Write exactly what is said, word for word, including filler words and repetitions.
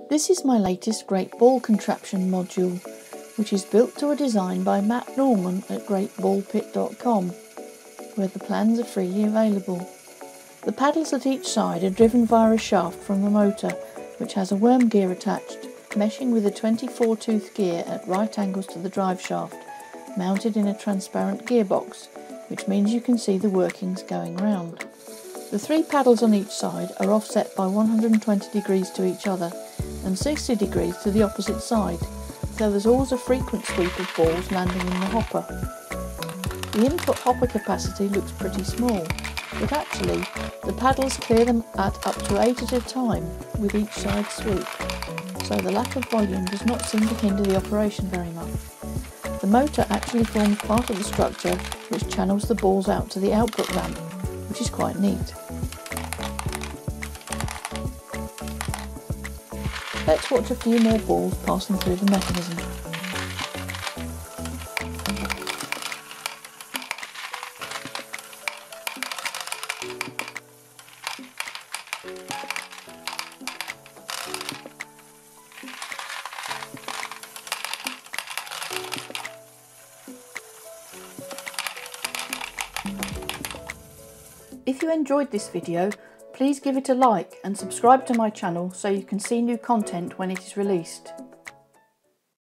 This is my latest Great Ball Contraption module, which is built to a design by Matt Norman at great ball pit dot com, where the plans are freely available. The paddles at each side are driven via a shaft from the motor, which has a worm gear attached, meshing with a twenty-four tooth gear at right angles to the drive shaft, mounted in a transparent gearbox, which means you can see the workings going round. The three paddles on each side are offset by one hundred twenty degrees to each other and sixty degrees to the opposite side, so there's always a frequent sweep of balls landing in the hopper. The input hopper capacity looks pretty small, but actually the paddles clear them at up to eight at a time with each side sweep, so the lack of volume does not seem to hinder the operation very much. The motor actually forms part of the structure which channels the balls out to the output ramp, which is quite neat. Let's watch a few more balls passing through the mechanism. If you enjoyed this video, please give it a like and subscribe to my channel so you can see new content when it is released.